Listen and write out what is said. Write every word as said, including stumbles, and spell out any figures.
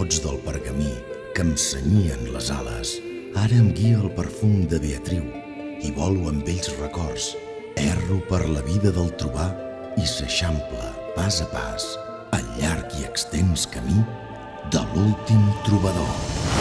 bots del pergamí que em cenyien les ales. Ara em guia el perfum de Beatriu i volo amb vells records. Erro per la vida del trobar i s'eixampla, pas a pas, el llarg i extens camí de l'últim trobador.